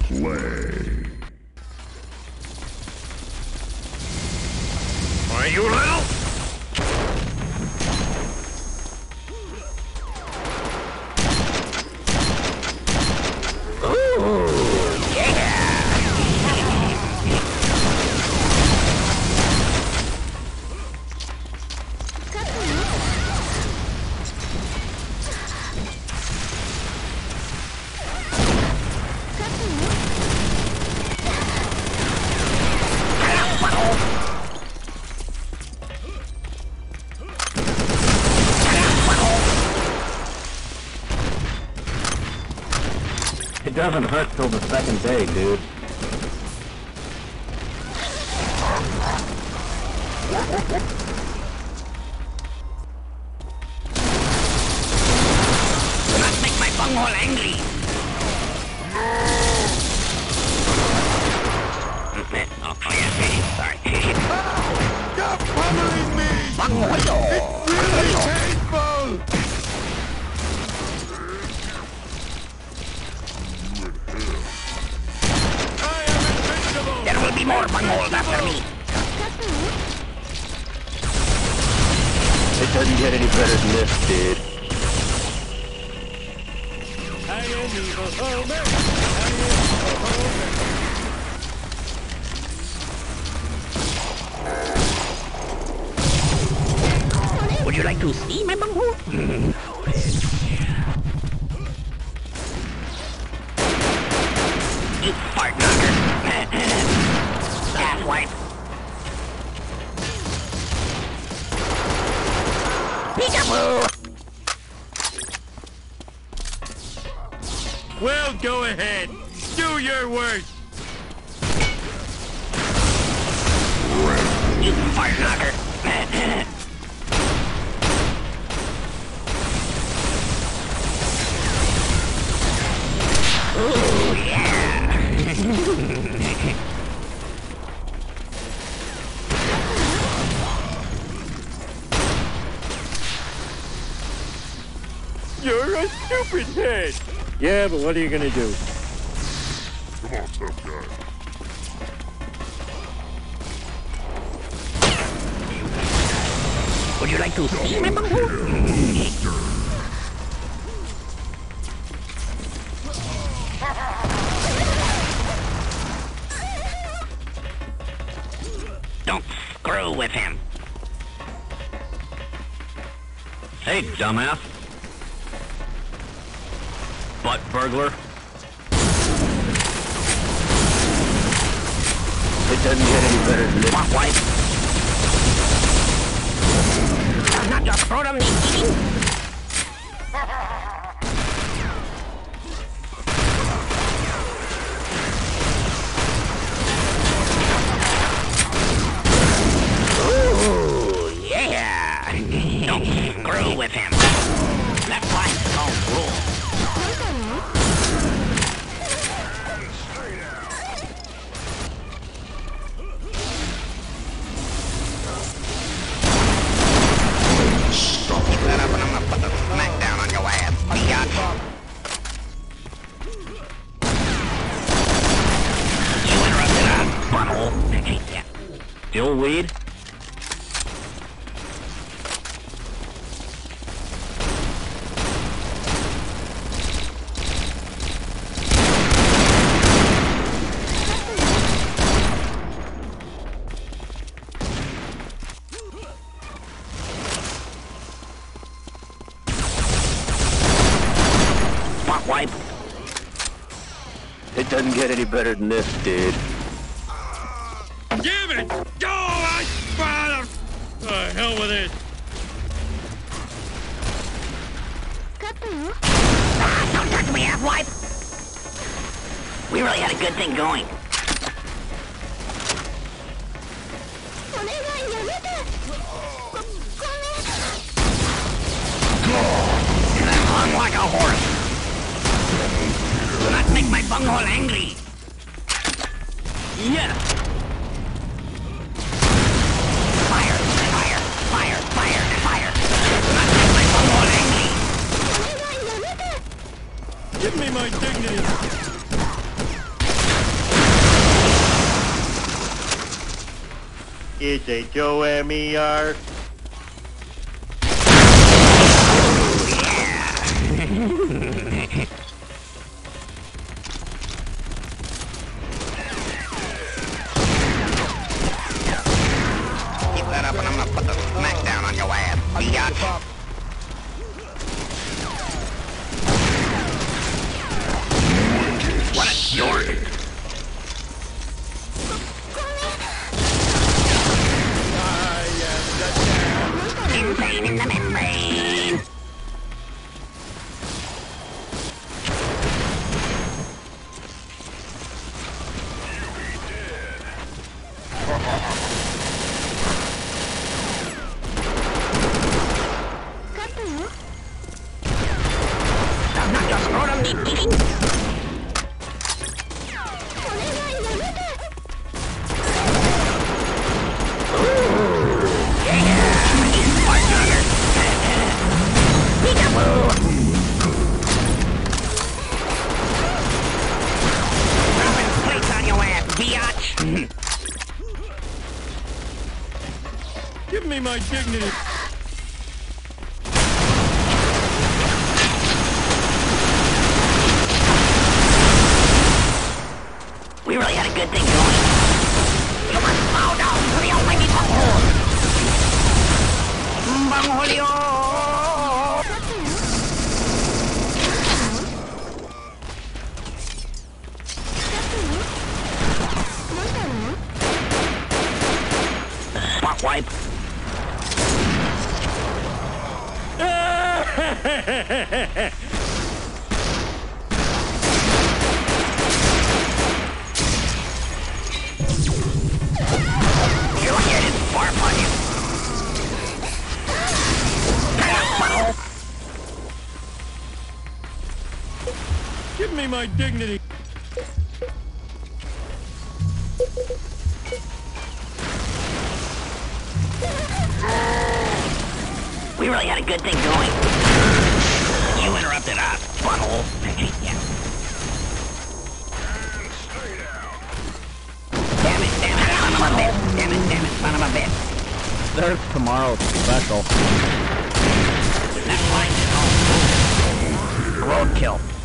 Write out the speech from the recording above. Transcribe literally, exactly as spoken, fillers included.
Play. Are you little? Ooh, yeah! It doesn't hurt till the second day, dude. Do not make my bunghole angry! Oh, yeah, sorry. Stop pummeling me! Bunghole! It's really painful! I am invincible! There will be more bungholes after me! It doesn't get any better than this, dude. I am evil Homer! I am evil Homer! Would you like to see my bunghole? You fart knocker! Ass wipe! Peekaboo! Well, go ahead. Do your worst. You fart knocker! Ooh, yeah! You're a stupid head. Yeah, but what are you gonna do? Come on, tough guy. Would you like to see my bunghole? Don't screw with him. Hey, dumbass. Butt burglar. It doesn't get any better than this. What, wife? Not your scrotum needs eating? Ooh, yeah! Don't screw with him. That's why it's called rule. Keep that up and I'm gonna put the smack down on your ass, biatch. You interrupted us, butthole. Yeah. Still weed? Wipe. It doesn't get any better than this, dude. Give it! Go! I father! Oh, hell with it! Ah, don't touch me, asswipe! We really had a good thing going. And I'm hung like a horse. Do not make my bunghole angry. Yes! Fire, fire, fire, fire, fire. Do not make my bunghole angry. Give me my dignity! It's H O M E R. Keep that up and I'm gonna put the smack down on your ass, biatch. What a dork! Insane in the membrane! Does not your scrotum need beating? Give me my dignity. We really had a good thing going. You must bow down to the almighty bunghole. Bungholio! Spot wipe. You're lucky I didn't barf on you. Give me my dignity. We really had a good thing going. You interrupted us, butthole. Yeah. Damn it, damn it, son of a bitch. Damn it, damn it, son of a bitch. There's tomorrow's special. That's fine. Oh. Roadkill.